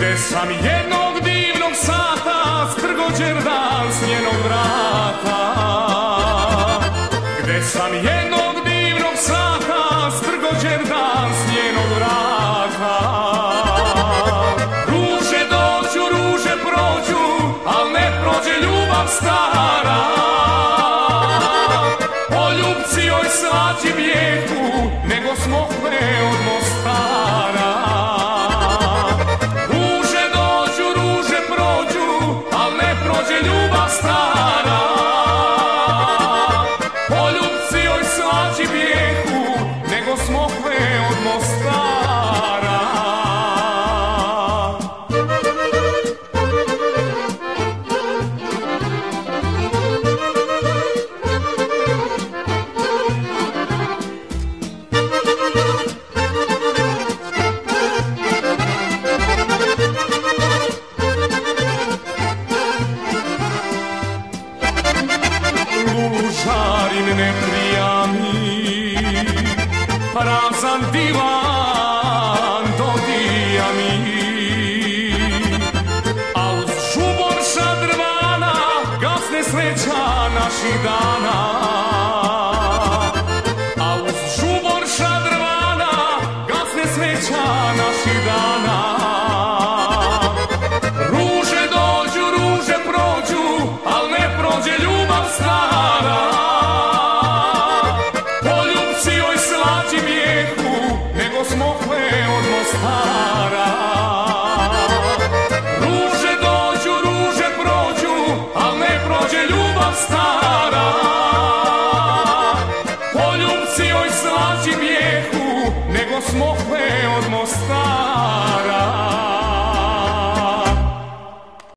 Gde sam jednog divnog sata strgođer dan s njenog vrata. Gde sam jednog divnog sata strgođer dan s njenog vrata. Ruže dođu, ruže prođu, al ne prođe ljubav stara. Poljubci joj svađi bijehu, nego smokve od Mostara. Ruže dođu, ruže prođu, al ne prođe ljubav stara. Poljubci joj svađi bijehu, nego smokve od Mostara.